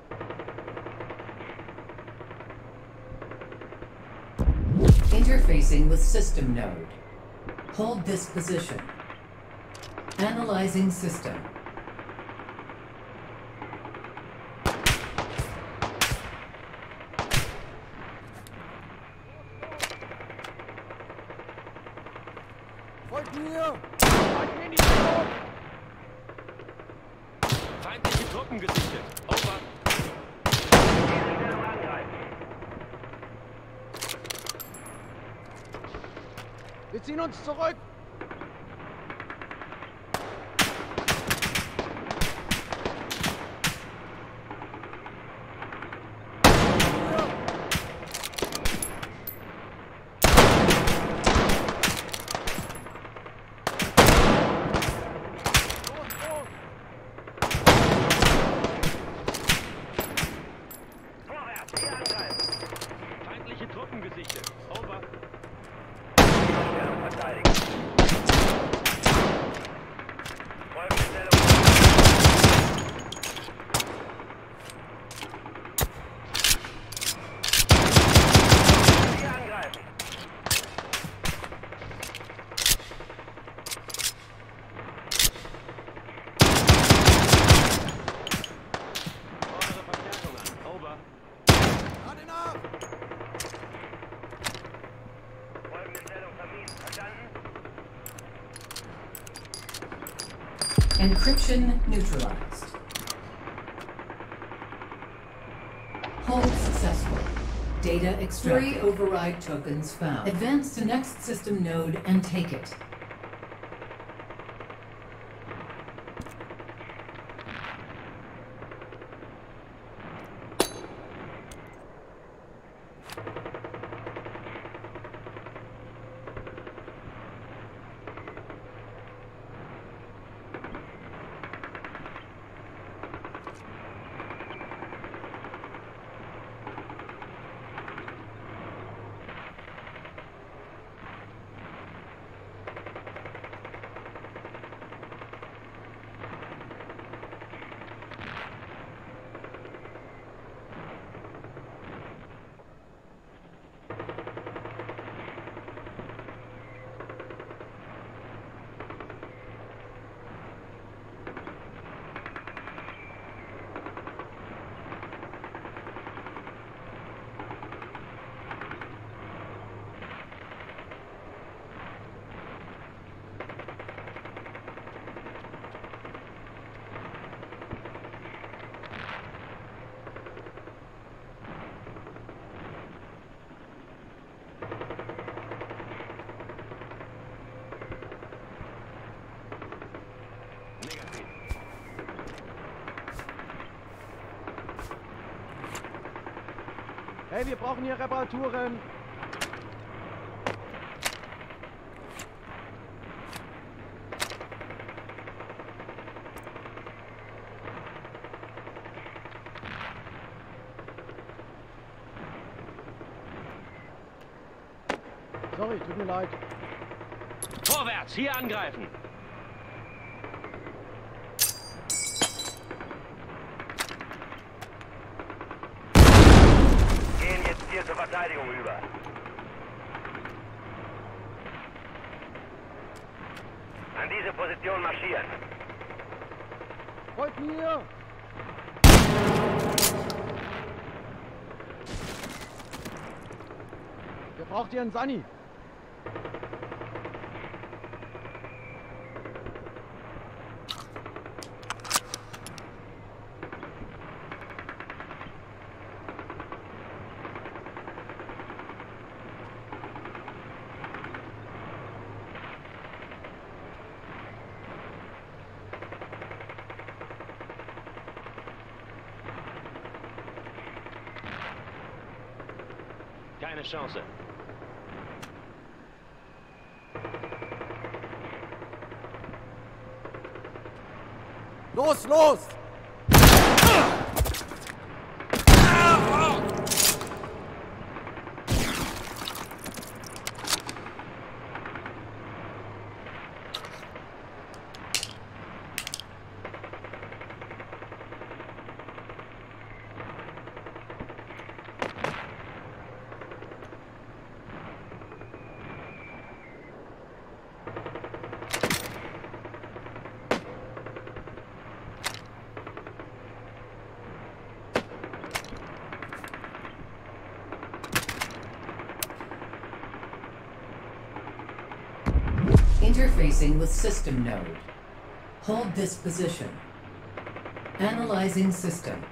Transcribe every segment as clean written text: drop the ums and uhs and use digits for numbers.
Interfacing with system node. Hold this position. Analyzing system. Folgt mir! Feindliche Truppen gesichtet. Over. Wir ziehen uns zurück! Feindliche Truppen gesichtet. Over. Fordere Verstärkung an. Over. Lade nach! Folgende Stellung vermieden. Verstanden? Encryption neutralized. Hold successful. Data extracted. 3 override tokens found. Advance to next system node and take it. Hey, wir brauchen hier Reparaturen! Sorry, tut mir leid. Vorwärts, hier angreifen. Gehen jetzt hier zur Verteidigung über. An diese Position marschieren. Folgt mir! Wer braucht hier einen Sunny? Keine Chance. Los, los! Interfacing with system node. Hold this position. Analyzing system.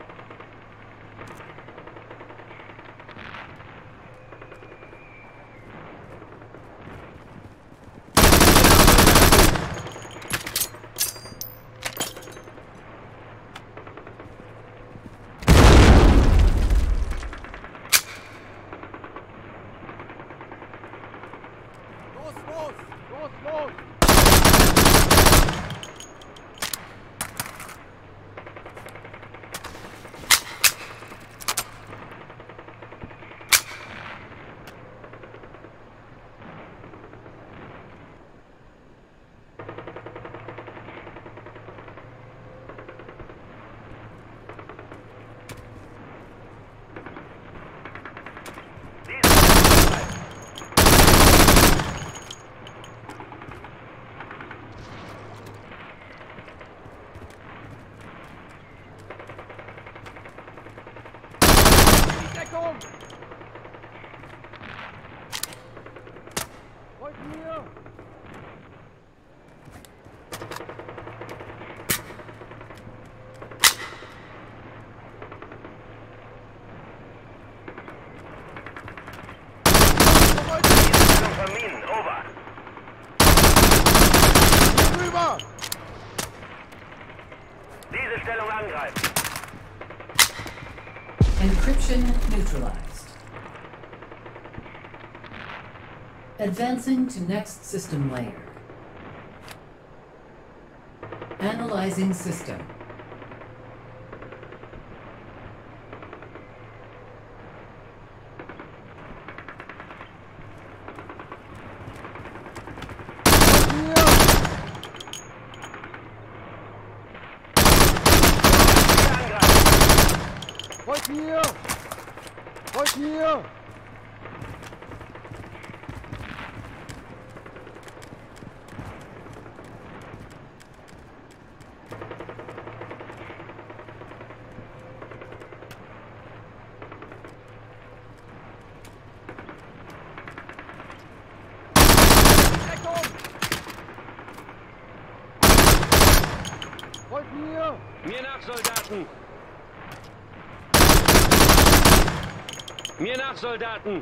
Los! Deckung! Folgt mir! Stellung von Minen, over. Rüber! Diese Stellung angreifen. Encryption neutralized. Advancing to next system layer. Analyzing system. Folgt mir! Folgt mir! Deckung! Folgt mir! Mir nach, Soldaten! Mir nach, Soldaten!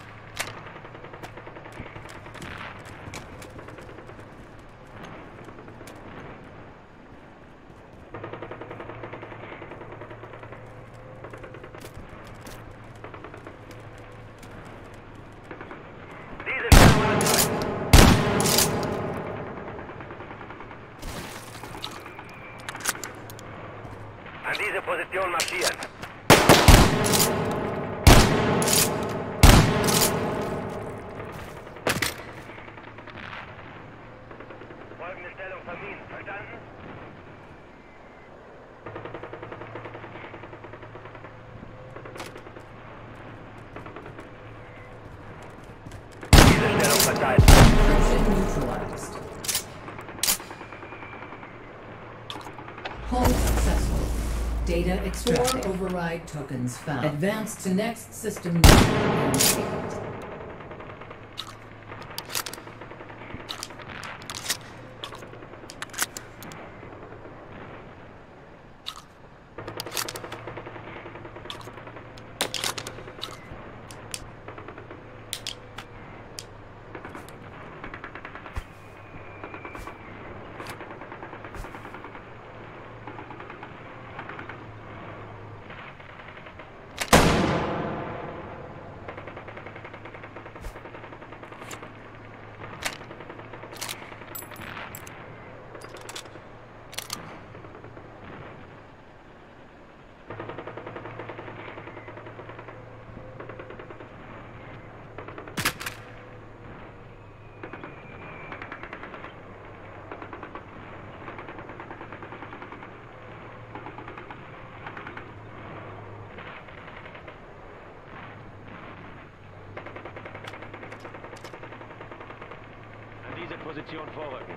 Diese Stellung angreifen. An diese Position marschieren. Folgende Stellung vermieden. Verstanden? Diese Stellung verteilt. Encryption neutralized. Hold successful. Data extract. 4 override tokens found. Advance to next system node and take it. An diese Position vorrücken.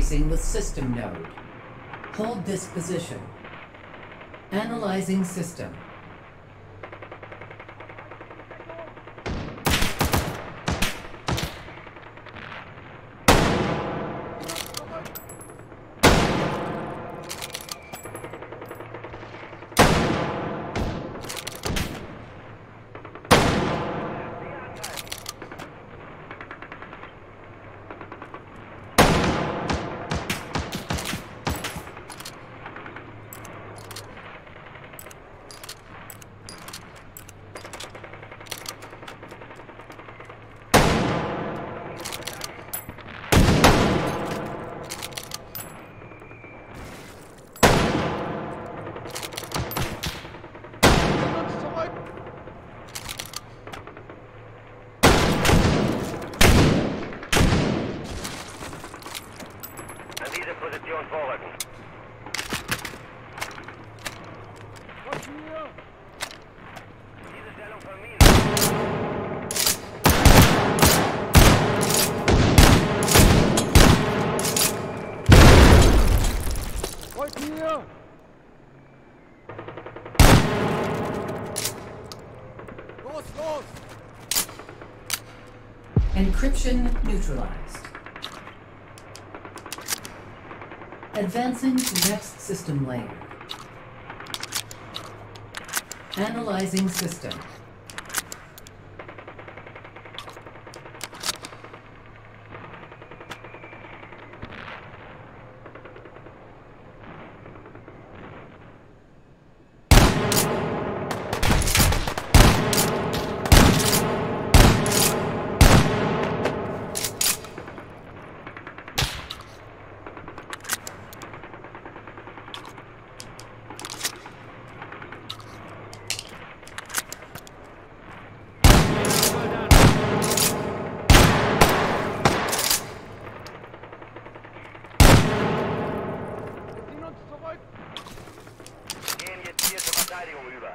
interfacing with system node. Hold this position. Analyzing system. Position vorrücken. Was hier? Diese Stellung vermieden. Wollt hier? Los, los! Encryption neutralized. Advancing to next system layer. Analyzing system. Gehen jetzt hier zur Verteidigung über.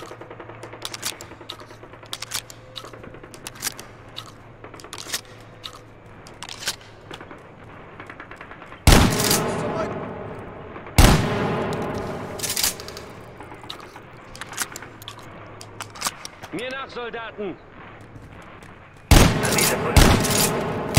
Mir nach, Soldaten! An diese Position.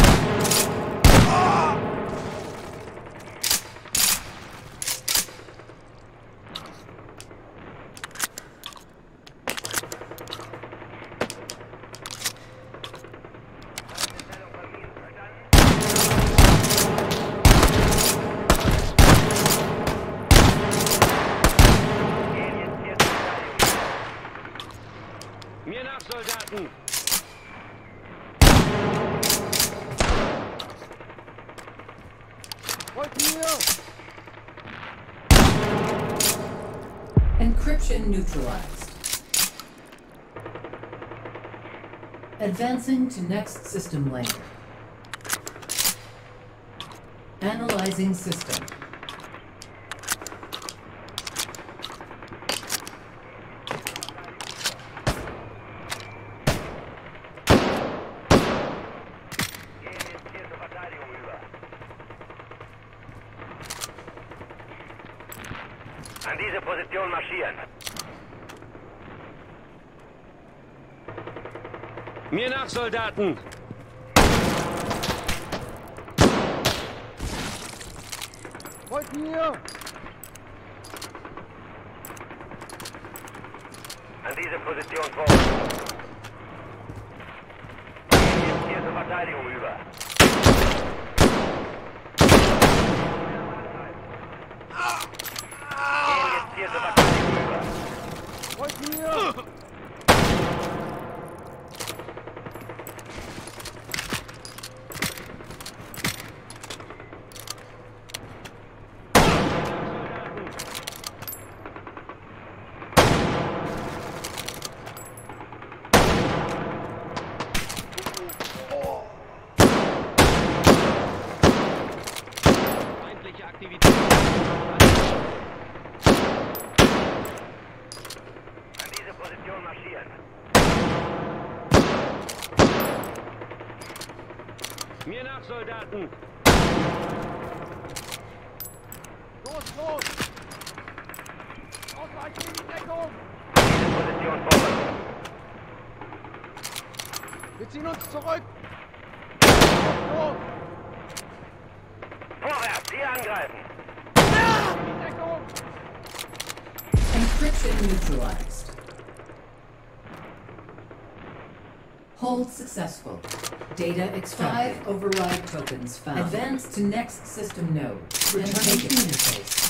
Mir nach, Soldaten! Wollt hier? Encryption neutralized. Advancing to next system layer. Analyzing system. Gehen jetzt hier zur Verteidigung über. An diese Position marschieren. Mir nach, Soldaten! Wollt hier? An diese Position vorrücken. Gehen jetzt hier zur Verteidigung über. Gehen jetzt hier zur Verteidigung über. Wollt hier? Feindliche Aktivität! An diese Position marschieren. Mir nach, Soldaten! ziehen uns zurück! Los! Vorwärts, hier angreifen! Deckung! Encryption neutralized. Hold successful. Data extracted. 5 override tokens found. Advance to next system node. Return to interface.